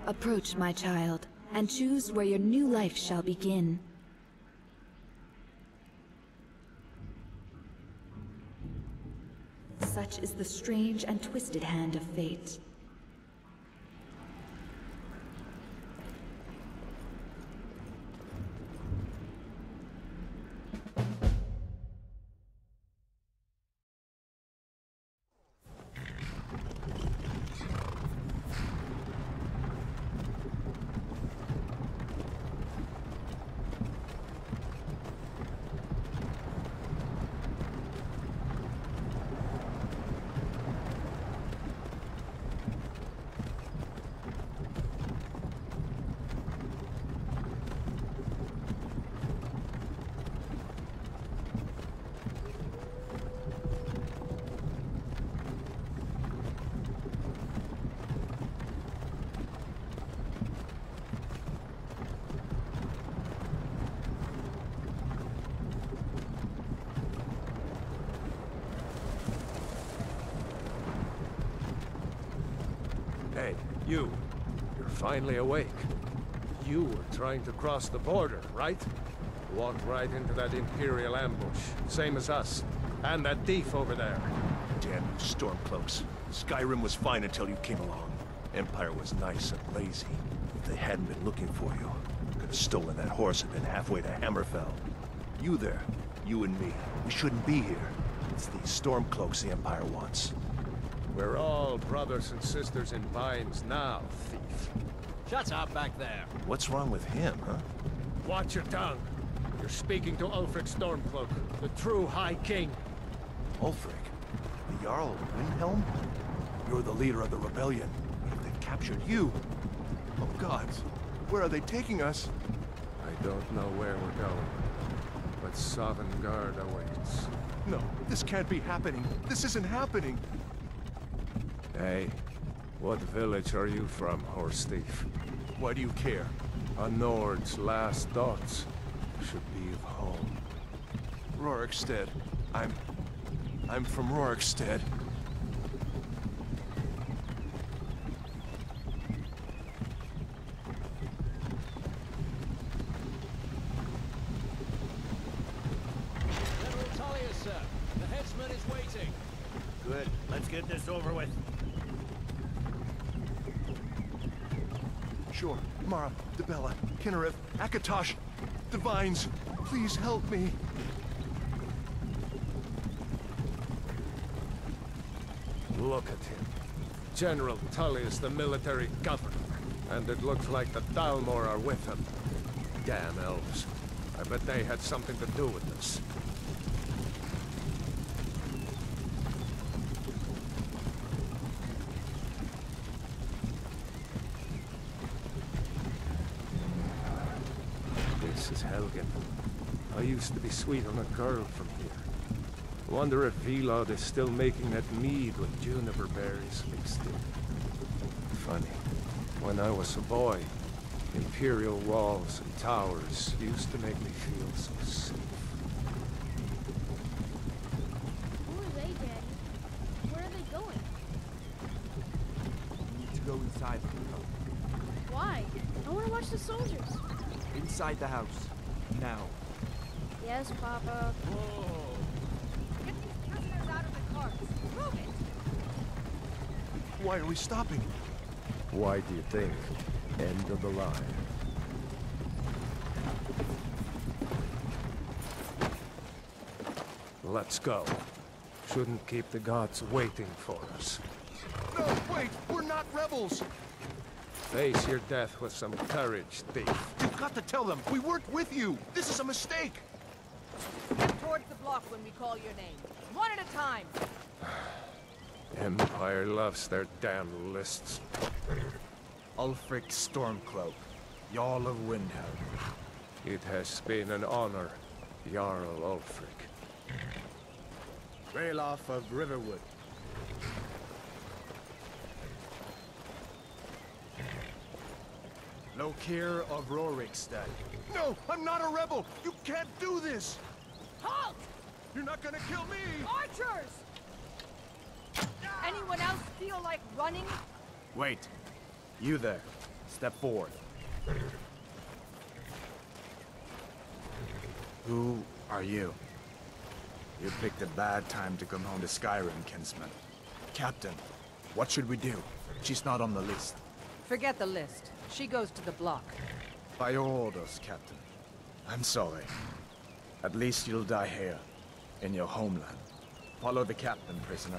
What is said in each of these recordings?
Approach, my child, and choose where your new life shall begin. Such is the strange and twisted hand of fate. Hey, you. You're finally awake. You were trying to cross the border, right? Walked right into that Imperial ambush, same as us. And that thief over there. Damn you Stormcloaks. Skyrim was fine until you came along. Empire was nice and lazy. If they hadn't been looking for you, could have stolen that horse and been halfway to Hammerfell. You there, you and me, we shouldn't be here. It's these Stormcloaks the Empire wants. We're all brothers and sisters in binds now, thief. Shut up back there. What's wrong with him, huh? Watch your tongue. You're speaking to Ulfric Stormcloak, the true High King. Ulfric? The Jarl of Windhelm? You're the leader of the rebellion, but if they've captured you... Oh gods, where are they taking us? I don't know where we're going, but Sovngarde awaits. No, this can't be happening. This isn't happening. Hey, what village are you from, horse thief? Why do you care? A Nord's last thoughts should be of home. Rorikstead. I'm from Rorikstead. General Tullius, sir. The headsman is waiting. Good. Let's get this over with. Sure. Mara, Dibella, Kinnereth, Akatosh, Divines, please help me. Look at him. General Tullius, the military governor. And it looks like the Dalmor are with him. Damn elves. I bet they had something to do with this. This is Helgen. I used to be sweet on a girl from here. Wonder if Vilod is still making that mead with juniper berries mixed in. Funny. When I was a boy, Imperial walls and towers used to make me feel so safe. Who are they, Daddy? Where are they going? We need to go inside. Why? I want to watch the soldiers. Inside the house. Now. Yes, Papa. Whoa. Get these prisoners out of the carts. Move it! Why are we stopping? Why do you think? End of the line. Let's go. Shouldn't keep the gods waiting for us. No, wait! We're not rebels! Face your death with some courage, thief. You've got to tell them! We weren't with you! This is a mistake! Step towards the block when we call your name. One at a time. Empire loves their damn lists. Ulfric Stormcloak, Jarl of Windhelm. It has been an honor, Jarl Ulfric. Ralof of Riverwood. Lokir of Rorikstead. No! I'm not a rebel! You can't do this! Halt! You're not gonna kill me! Archers! Anyone else feel like running? Wait. You there. Step forward. Who are you? You picked a bad time to come home to Skyrim, kinsman. Captain, what should we do? She's not on the list. Forget the list. She goes to the block. By your orders, Captain. I'm sorry. At least you'll die here, in your homeland. Follow the captain, prisoner.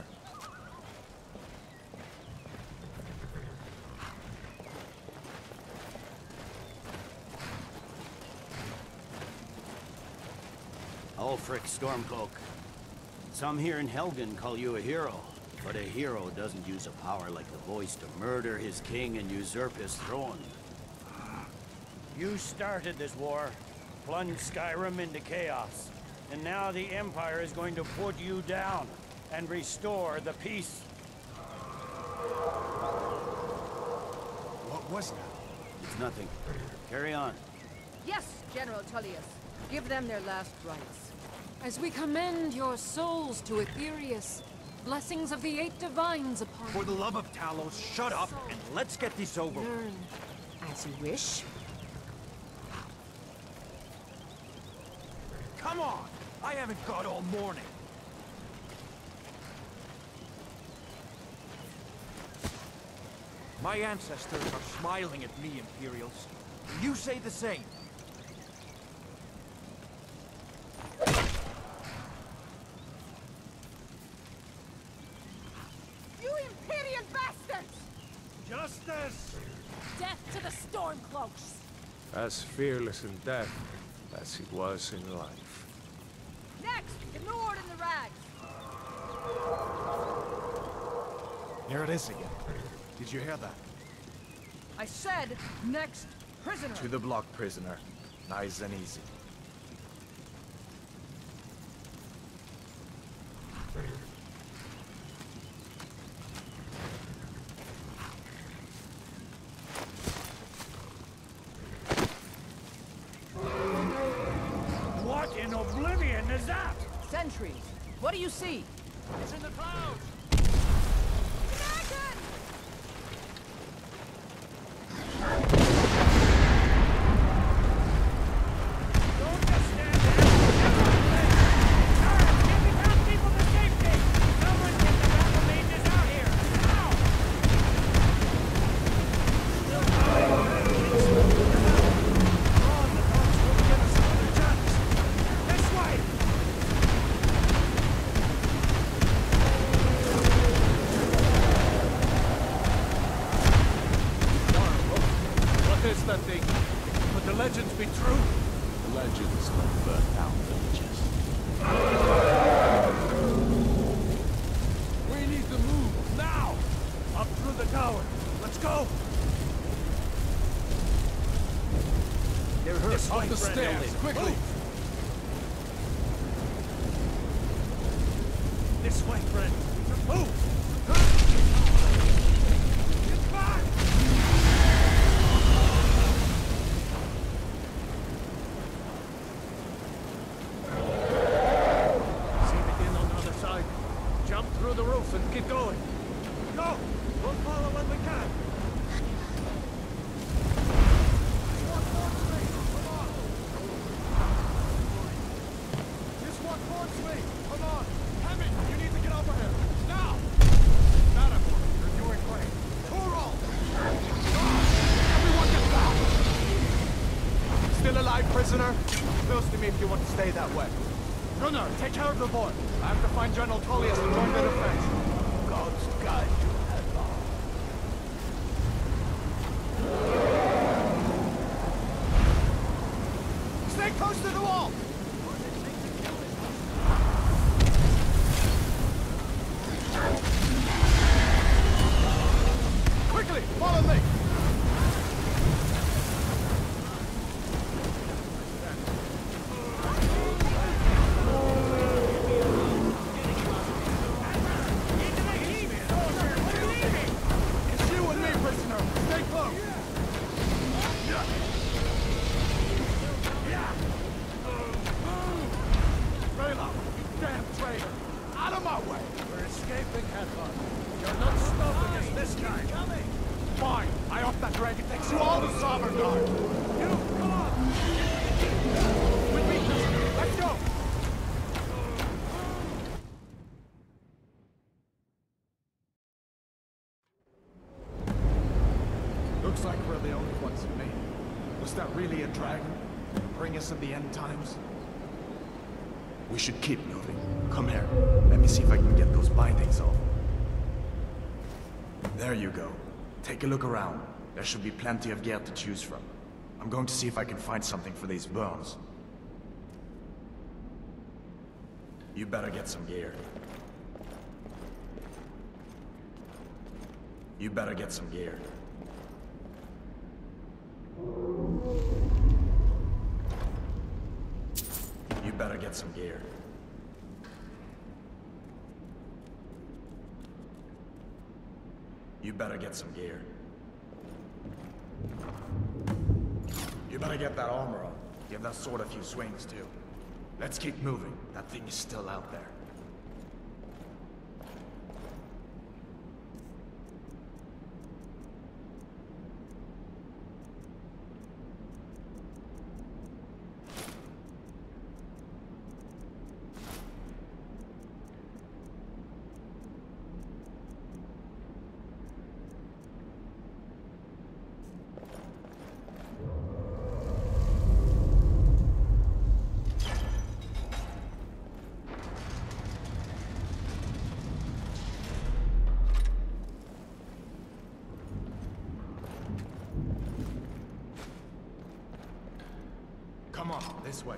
Ulfric Stormcloak. Some here in Helgen call you a hero, but a hero doesn't use a power like the voice to murder his king and usurp his throne. You started this war, plunged Skyrim into chaos, and now the Empire is going to put you down and restore the peace. What was that? It's nothing. Carry on. Yes, General Tullius. Give them their last rites. As we commend your souls to Aetherius, blessings of the 8 divines upon For the love of Talos, shut up and let's get this over with. Learn as you wish. Come on! I haven't got all morning. My ancestors are smiling at me, Imperials. You say the same. You Imperial bastards! Justice! Death to the Stormcloaks! As fearless in death as he was in life. Next, the Nord and the Rags. Here it is again. Did you hear that? I said, next, prisoner. To the block, prisoner. Nice and easy. What in oblivion is that? Sentries. What do you see? It's in the clouds! Dragon! Don't just stand there! Turn! Get the town people to safety! Someone get the battle mages out here! Now! This way! What is that thing? Could the legends be true? Legends don't burn down villages. We need to move, now! Up through the tower. Let's go! They're hurt. Up the stairs, quickly! This way, friend. Move! Get back! See the inn on the other side. Jump through the roof and keep going. Go! We'll follow when we can. Just walk towards me! Come on! Hammond, you need to get over here! Now! Not you're doing great. Toro! Everyone get back! Still alive, prisoner? Close to me if you want to stay that way. Gunnar, take care of the boy. I have to find General Tullius and join the defense. God's guide you, headlong. Stay close to the wall! Quickly, follow me! It's you and me, prisoner. Stay close. Raylo, you damn traitor! Out of my way! We're escaping, Headlong. You're not stopping us this time. Fine, Eye off that dragon next to all the Sovereign Guard! You, come on! With me, Justin. Let's go! Looks like we're the only ones who made it. Was that really a dragon? Bring us of the end times? We should keep moving. Come here. Let me see if I can get those bindings off. There you go. Take a look around. There should be plenty of gear to choose from. I'm going to see if I can find something for these burns. You better get some gear. You better get some gear. You better get some gear. You better get some gear. You better get that armor on. Give that sword a few swings, too. Let's keep moving. That thing is still out there. Come on, this way.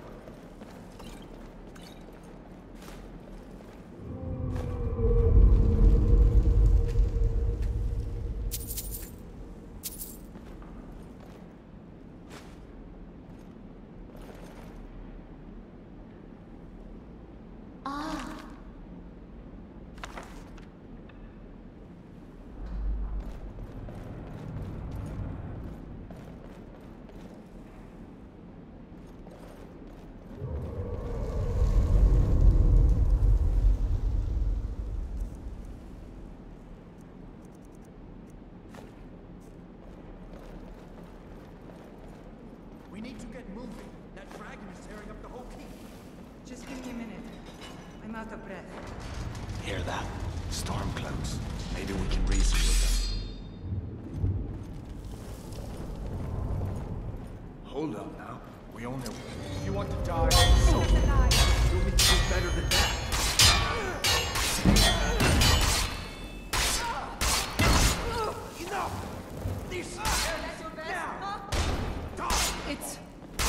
We need to get moving. That dragon is tearing up the whole keep. Just give me a minute. I'm out of breath. Hear that? Storm clouds. Maybe we can reason with them. Hold up now. We only... You want to die? So you'll need to do better than that. Enough! This is now! It's...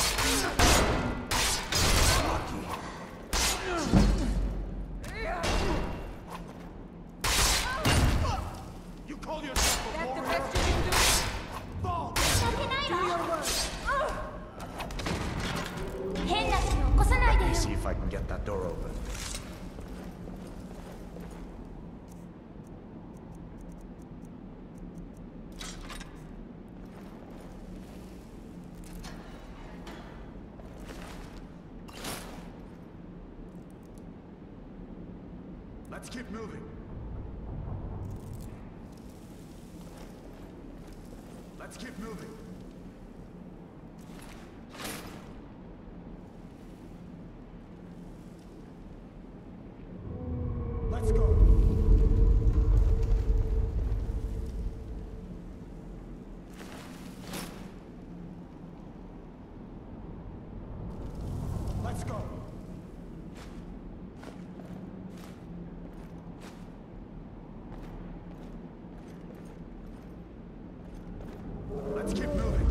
You call yourself a That the warrior? best you can do? Fall! Do your work. Let me see if I can get that door open. Let's keep moving. Let's keep moving. Let's go. Let's go. Let's keep moving.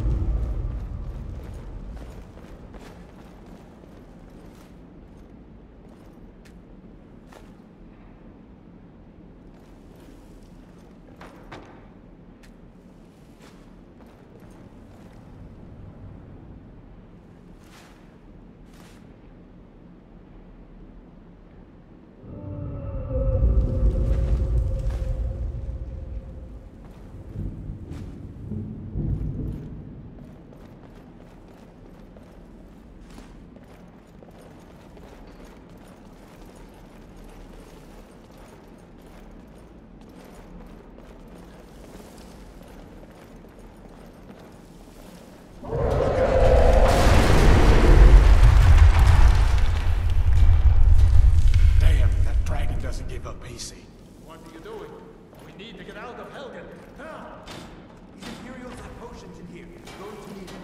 doesn't give up easy. What are you doing? We need to get out of Helgen. Now! These Imperials have potions in here. You're going to need them.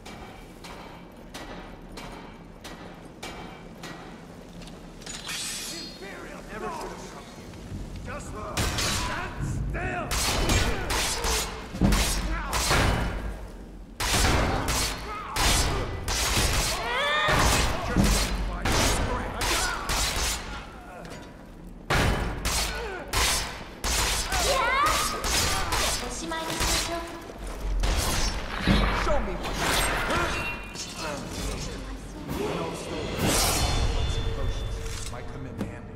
Imperial never should have come here. Just stand still! Show me what No story. Some potions might come in handy.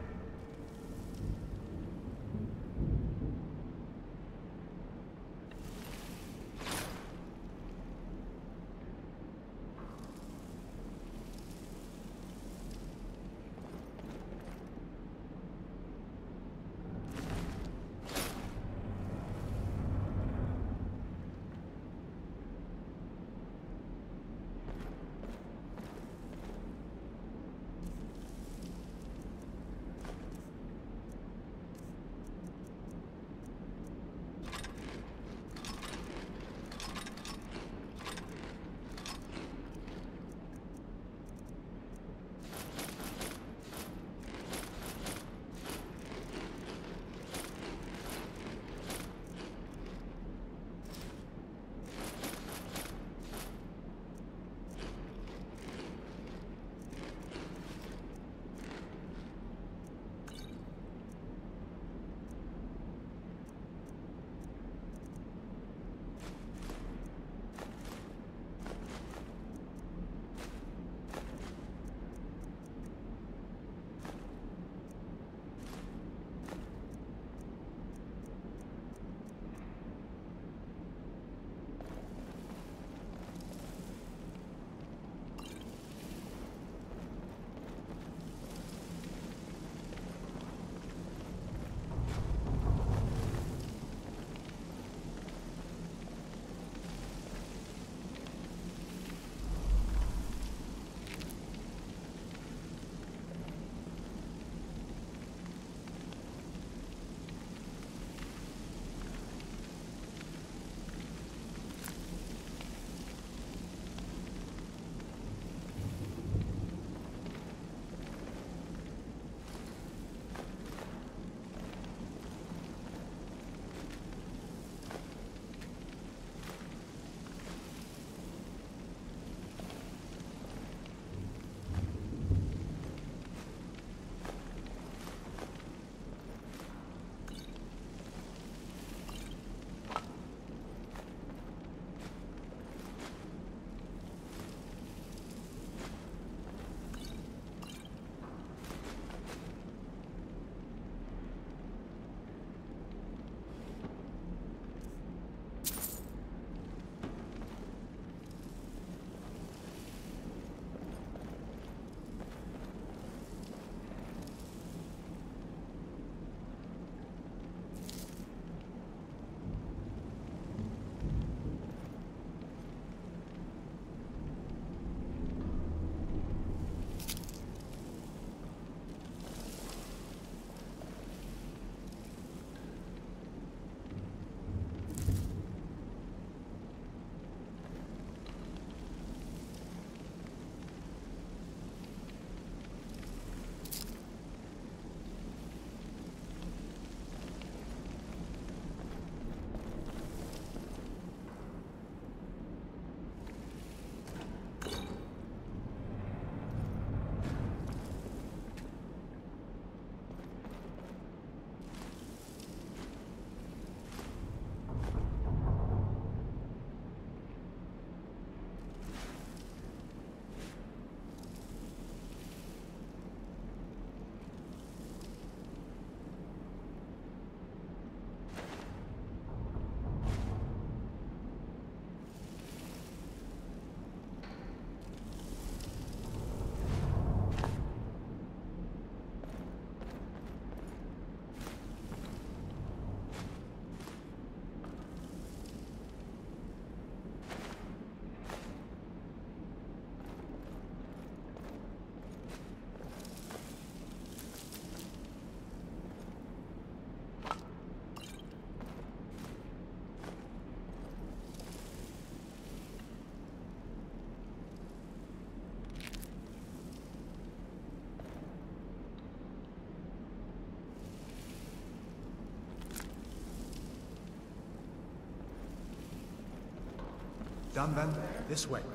Done then? This way.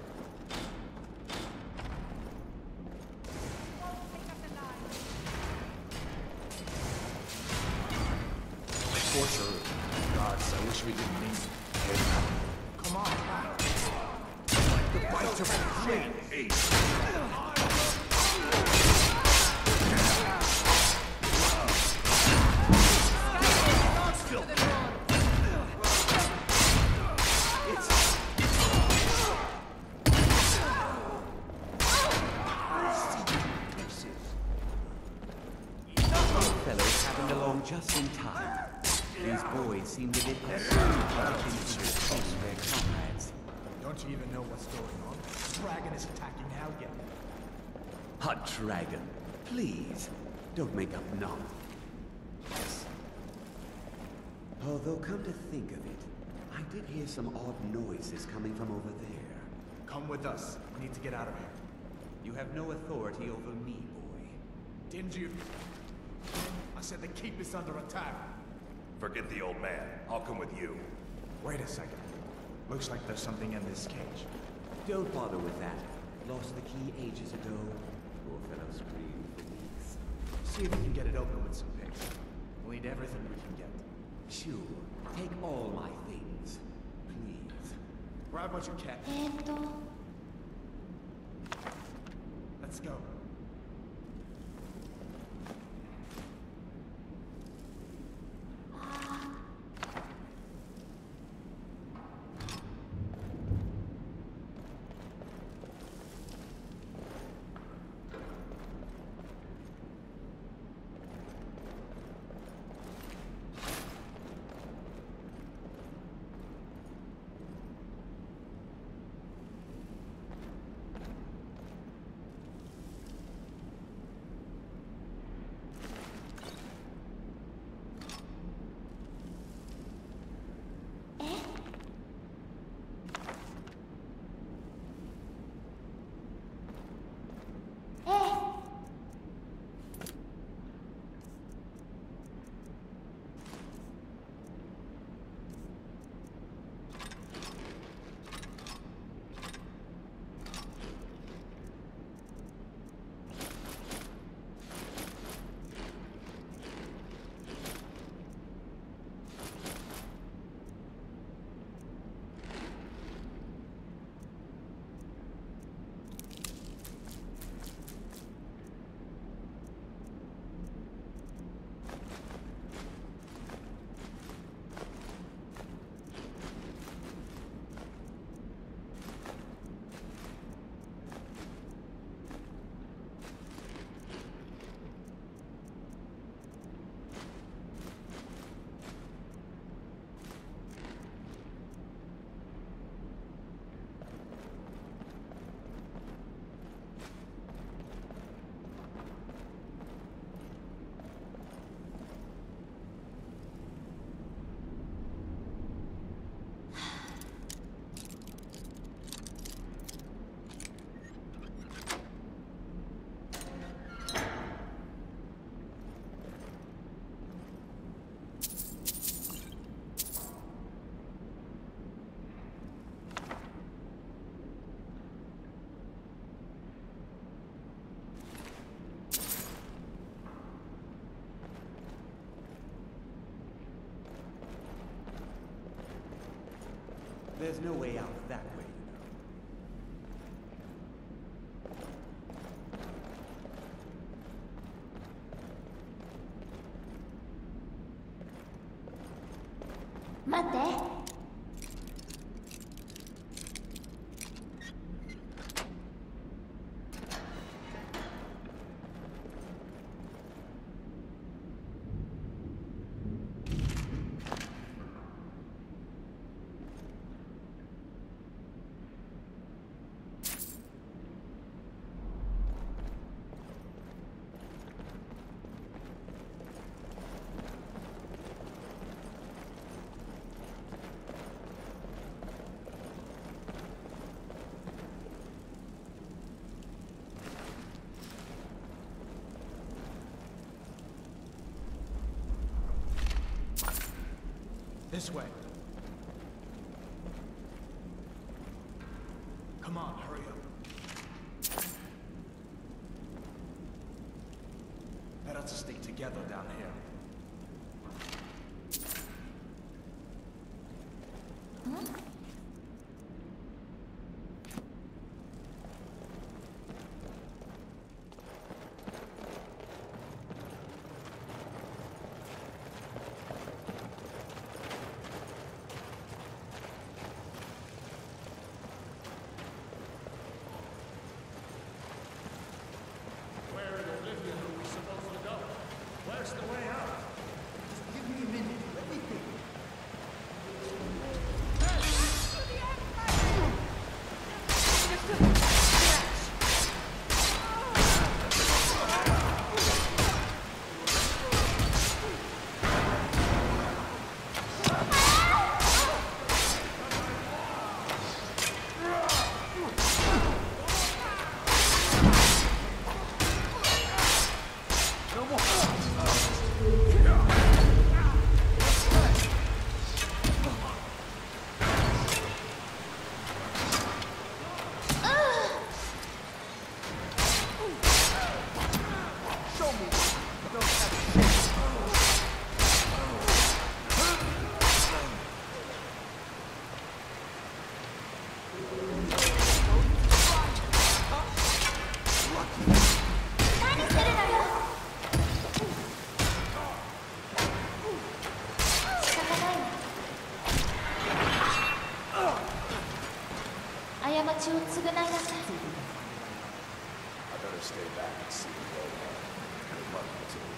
For sure. Gods, I wish we didn't need it. Come on, back. Like the bite of a great ace. Just in time. These boys seem to get their into their comrades. Don't you even know what's going on? The dragon is attacking Helgen. Hot dragon, please, don't make up nonsense. Yes. Although, come to think of it, I did hear some odd noises coming from over there. Come with us. We need to get out of here. You have no authority over me, boy. Didn't you? I said the keep is under attack. Forget the old man. I'll come with you. Wait a second. Looks like there's something in this cage. Don't bother with that. Lost the key ages ago. Poor fellow screamed for weeks. See if we can get it open with some picks. We'll need everything we can get. Sure. Take all my things. Please. Grab what you can. Let's go. There's no way out that way, you know. 待って。 This way. Come on, hurry up. Better to stick together down here. I better stay back and see the road. Good luck to you.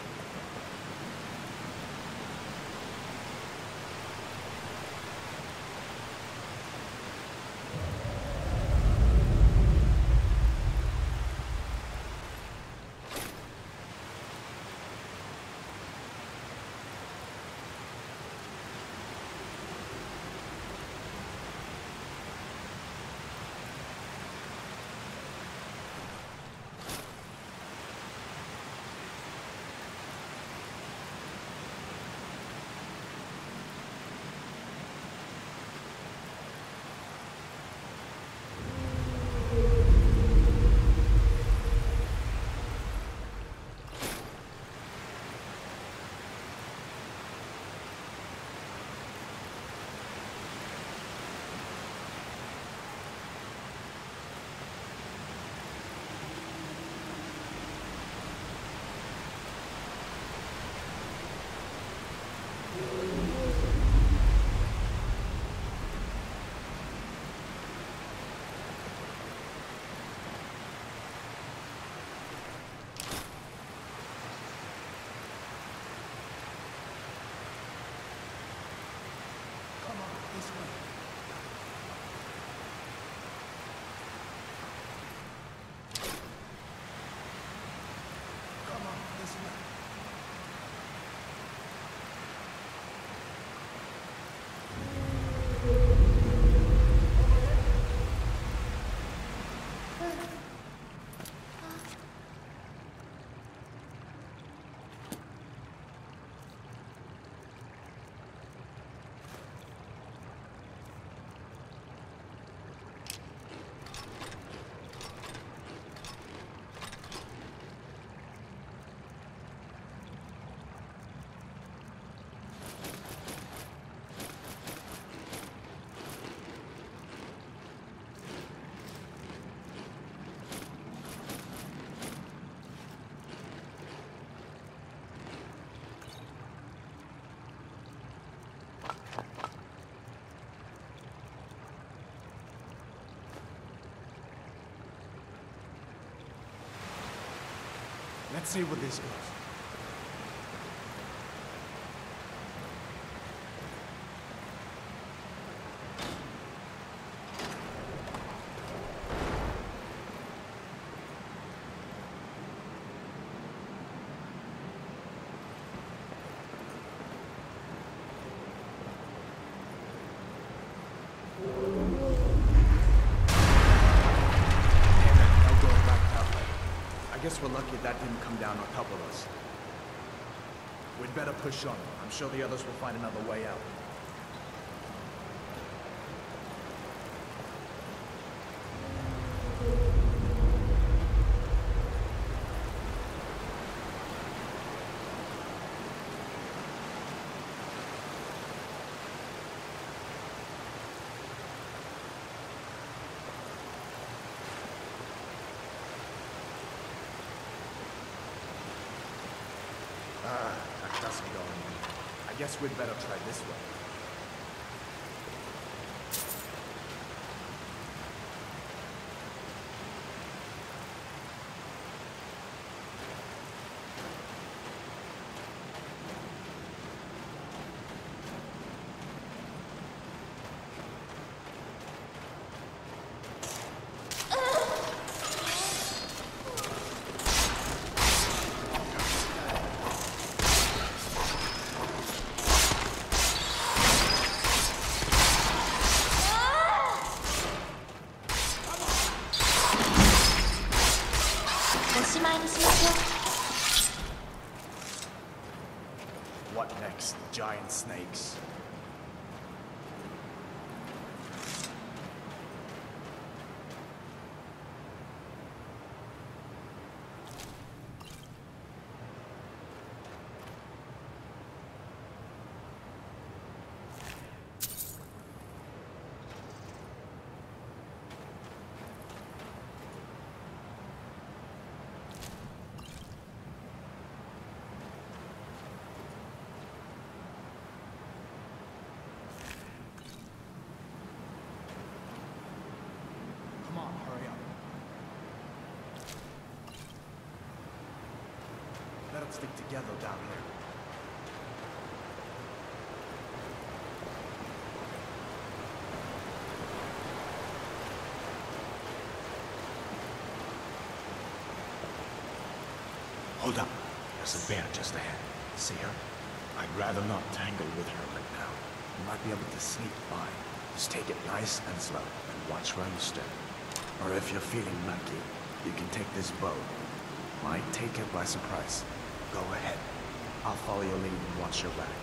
Let's see where this goes. I guess we're lucky that didn't come down on top of us. We'd better push on. I'm sure the others will find another way out. I guess we'd better try this way. What next? Giant snakes. Come on, hurry up. Let us stick together down here. Hold up. There's a bear just ahead. See her? I'd rather not tangle with her right now. You might be able to sneak by. Just take it nice and slow, and watch where you step. Or if you're feeling lucky, you can take this bow. Might take it by surprise. Go ahead. I'll follow your lead and watch your back.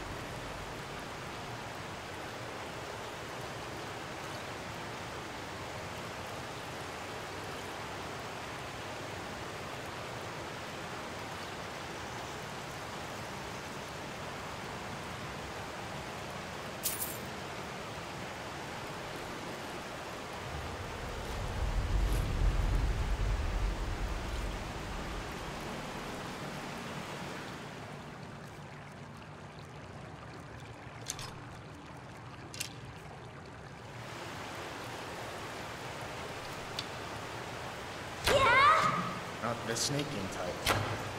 Not the sneaking type.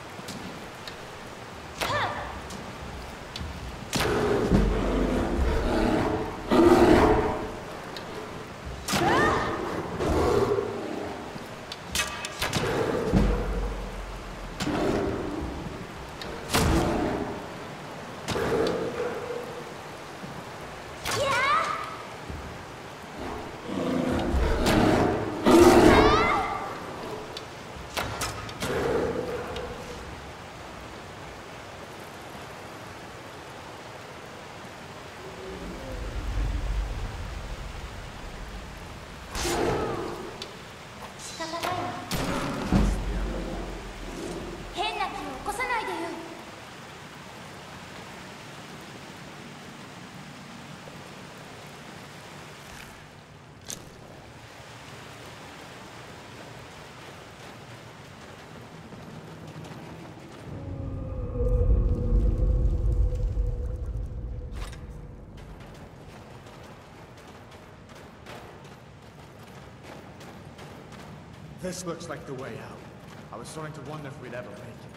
This looks like the way out. I was starting to wonder if we'd ever make it.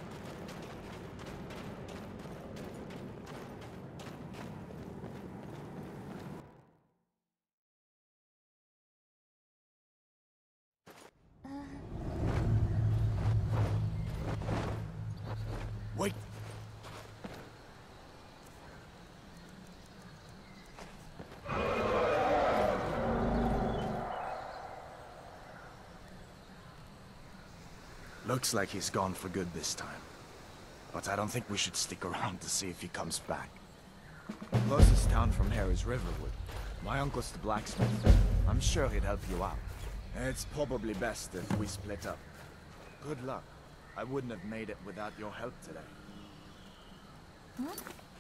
Wait! Looks like he's gone for good this time. But I don't think we should stick around to see if he comes back. The closest town from here is Riverwood. My uncle's the blacksmith. I'm sure he'd help you out. It's probably best if we split up. Good luck. I wouldn't have made it without your help today. Huh?